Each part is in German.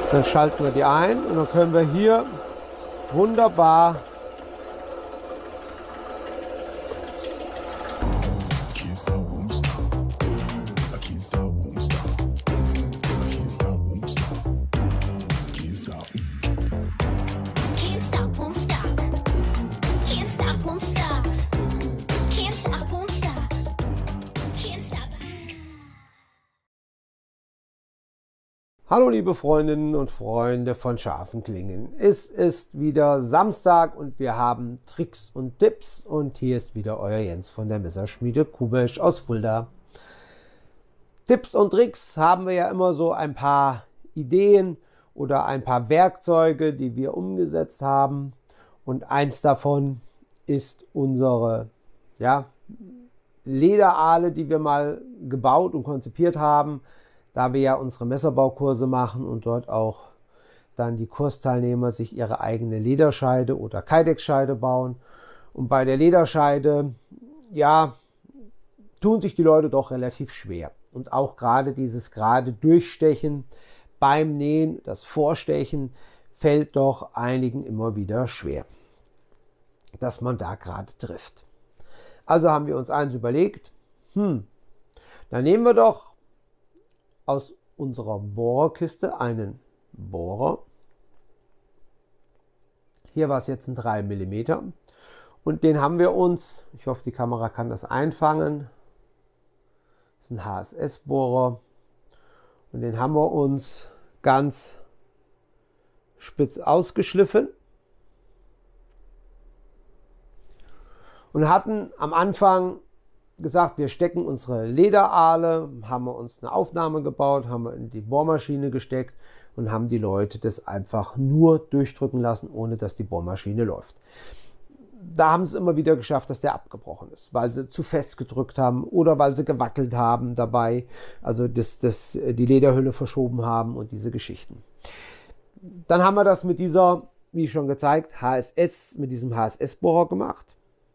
Dann schalten wir die ein und dann können wir hier wunderbar Hallo liebe Freundinnen und Freunde von scharfen Klingen. Es ist wieder Samstag und wir haben Tricks und Tipps und hier ist wieder euer Jens von der Messerschmiede Kubesch aus Fulda. Tipps und Tricks haben wir ja immer so ein paar Ideen oder ein paar Werkzeuge, die wir umgesetzt haben und eins davon ist unsere Lederahle, die wir mal gebaut und konzipiert haben. Da wir ja unsere Messerbaukurse machen und dort auch dann die Kursteilnehmer sich ihre eigene Lederscheide oder Kydex-Scheide bauen. Und bei der Lederscheide, ja, tun sich die Leute doch relativ schwer. Und auch gerade dieses gerade Durchstechen beim Nähen, das Vorstechen, fällt doch einigen immer wieder schwer, dass man da gerade trifft. Also haben wir uns eins überlegt, dann nehmen wir doch aus unserer Bohrerkiste einen Bohrer. Hier war es jetzt ein 3 mm und den haben wir uns, ich hoffe die Kamera kann das einfangen, das ist ein HSS-Bohrer und den haben wir uns ganz spitz ausgeschliffen und hatten am Anfang gesagt, wir stecken unsere Lederahle, haben wir uns eine Aufnahme gebaut, haben wir in die Bohrmaschine gesteckt und haben die Leute das einfach nur durchdrücken lassen, ohne dass die Bohrmaschine läuft. Da haben sie es immer wieder geschafft, dass der abgebrochen ist, weil sie zu fest gedrückt haben oder weil sie gewackelt haben dabei, also die Lederhülle verschoben haben und diese Geschichten. Dann haben wir das mit dieser, wie schon gezeigt, mit diesem HSS-Bohrer gemacht.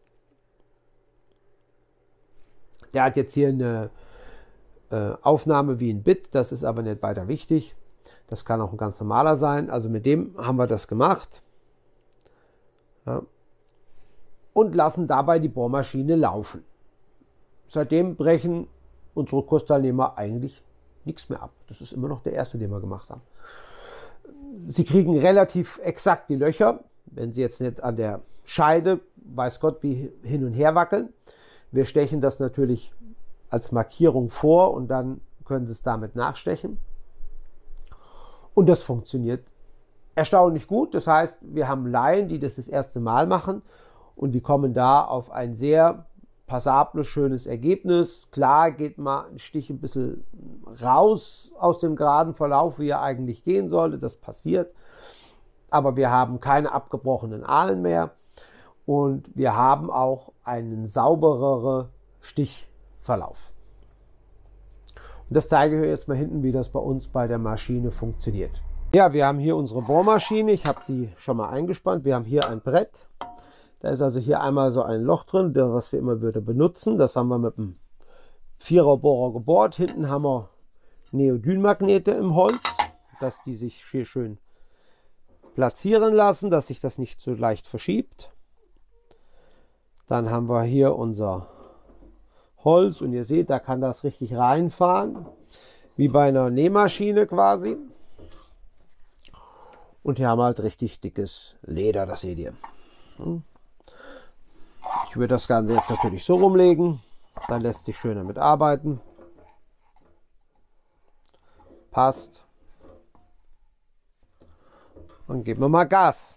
Der hat jetzt hier eine Aufnahme wie ein Bit, das ist aber nicht weiter wichtig. Das kann auch ein ganz normaler sein. Also mit dem haben wir das gemacht. Ja. Und lassen dabei die Bohrmaschine laufen. Seitdem brechen unsere Kursteilnehmer eigentlich nichts mehr ab. Das ist immer noch der erste, den wir gemacht haben. Sie kriegen relativ exakt die Löcher, wenn sie jetzt nicht an der Scheide, weiß Gott, wie hin und her wackeln. Wir stechen das natürlich als Markierung vor und dann können Sie es damit nachstechen. Und das funktioniert erstaunlich gut. Das heißt, wir haben Laien, die das erste Mal machen und die kommen da auf ein sehr passables, schönes Ergebnis. Klar geht mal ein Stich ein bisschen raus aus dem geraden Verlauf, wie er eigentlich gehen sollte. Das passiert. Aber wir haben keine abgebrochenen Ahlen mehr. Und wir haben auch einen saubereren Stichverlauf. Und das zeige ich euch jetzt mal hinten, wie das bei uns bei der Maschine funktioniert. Ja, wir haben hier unsere Bohrmaschine. Ich habe die schon mal eingespannt. Wir haben hier ein Brett. Da ist also hier einmal so ein Loch drin, was wir immer wieder benutzen. Das haben wir mit einem 4er Bohrer gebohrt. Hinten haben wir Neodynmagnete im Holz, dass die sich hier schön platzieren lassen, dass sich das nicht so leicht verschiebt. Dann haben wir hier unser Holz und ihr seht, da kann das richtig reinfahren, wie bei einer Nähmaschine quasi. Und hier haben wir halt richtig dickes Leder, das seht ihr. Ich würde das Ganze jetzt natürlich so rumlegen, dann lässt sich schön damit arbeiten. Passt. Und geben wir mal Gas.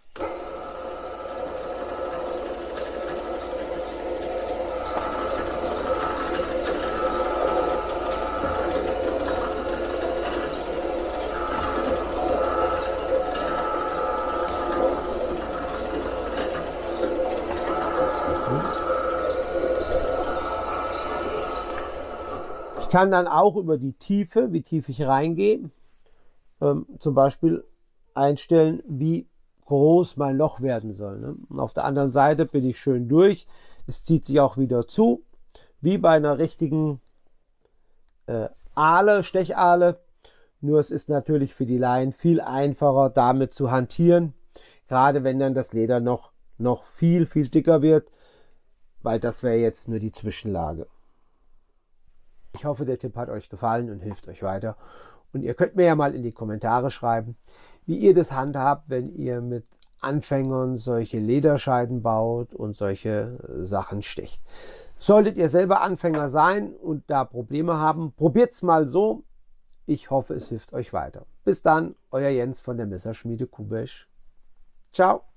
Ich kann dann auch über die Tiefe, wie tief ich reingehe, zum Beispiel einstellen, wie groß mein Loch werden soll. Ne? Und auf der anderen Seite bin ich schön durch. Es zieht sich auch wieder zu, wie bei einer richtigen Ahle, Stechahle. Nur es ist natürlich für die Laien viel einfacher, damit zu hantieren, gerade wenn dann das Leder noch viel dicker wird, weil das wäre jetzt nur die Zwischenlage. Ich hoffe, der Tipp hat euch gefallen und hilft euch weiter. Und ihr könnt mir ja mal in die Kommentare schreiben, wie ihr das handhabt, wenn ihr mit Anfängern solche Lederscheiden baut und solche Sachen sticht. Solltet ihr selber Anfänger sein und da Probleme haben, probiert's mal so. Ich hoffe, es hilft euch weiter. Bis dann, euer Jens von der Messerschmiede Kubesch. Ciao.